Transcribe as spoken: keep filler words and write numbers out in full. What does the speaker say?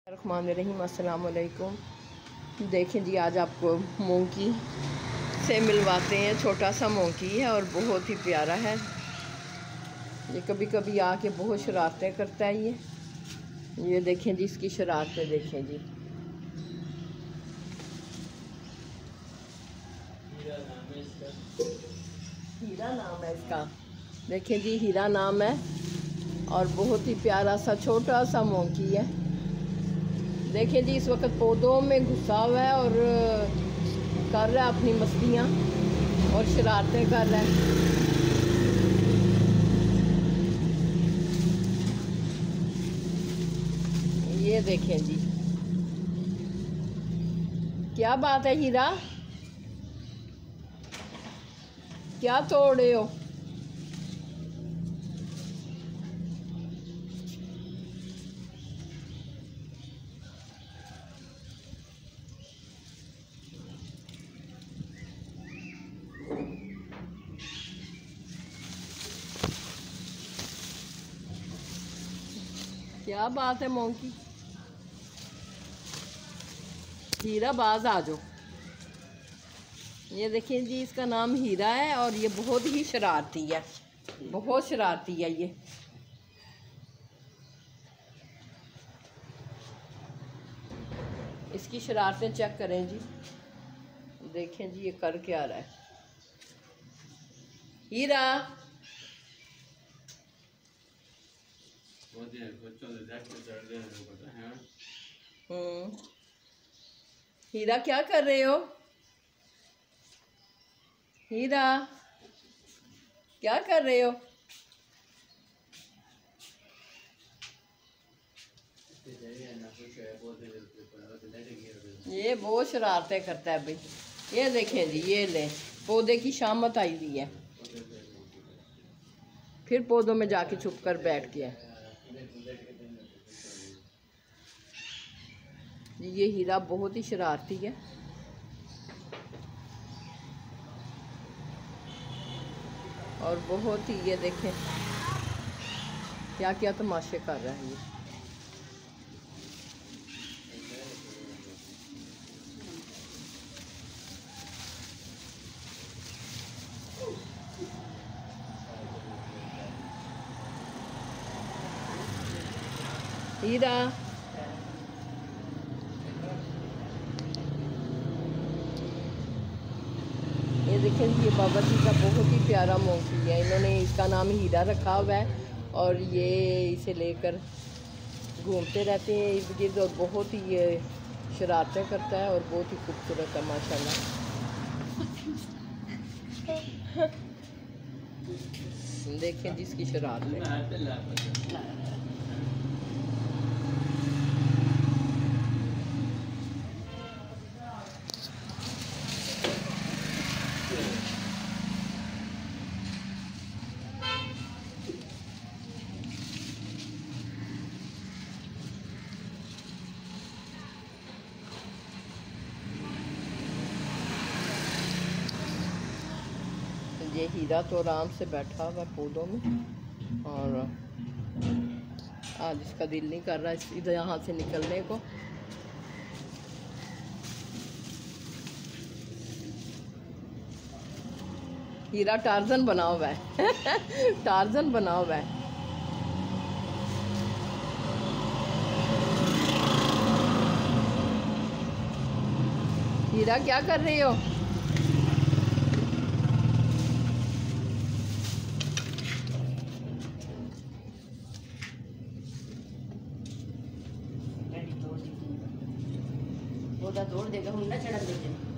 रहमान अस्सलाम वालेकुम। देखें जी, आज आपको मोंकी से मिलवाते हैं। छोटा सा मोंकी है और बहुत ही प्यारा है। ये कभी कभी आके बहुत शरारतें करता है। ये ये देखें जी, इसकी शरारतें देखें जी। हीरा नाम है इसका। देखें जी, हीरा नाम है और बहुत ही प्यारा सा छोटा सा मोंकी है। देखें जी, इस वक्त पौधों में घुसा हुआ है और कर रहा है अपनी मस्तियाँ और शरारतें कर रहा है। ये देखें जी, क्या बात है हीरा, क्या तोड़ रहे हो? क्या बात है मोंकी, हीरा बाज आ जाओ। ये देखिए जी, इसका नाम हीरा है और ये बहुत ही शरारती है, बहुत शरारती है ये। इसकी शरारतें चेक करें जी। देखें जी, ये कर क्या रहा है हीरा। हम्म हीरा, क्या कर रहे हो? हीरा, क्या कर रहे हो? ये बहुत शरारतें करता है भाई। ये देखें जी, ये ले पौधे की शामत आई हुई है, फिर पौधों में जाके छुप कर बैठ गया। ये हीरा बहुत ही शरारती है और बहुत ही, ये देखें क्या क्या तमाशे कर रहा है ये। हीरा, ये देखें, ये बाबा जी का बहुत ही प्यारा मोंकी है। इन्होंने इसका नाम हीरा रखा हुआ है और ये इसे लेकर घूमते रहते हैं इर्द गिर्द और बहुत ही ये शरारतें करता है और बहुत ही खूबसूरत है माशाल्लाह। देखें जिसकी शरारतें। ये हीरा तो आराम से बैठा हुआ पौधों में और आज इसका दिल नहीं कर रहा इधर यहाँ से निकलने को। हीरा टार्जन बना हुआ है टार्जन बना हुआ है। हीरा, क्या कर रही हो? तोड़ देगा, हुंडा चढ़ा देते।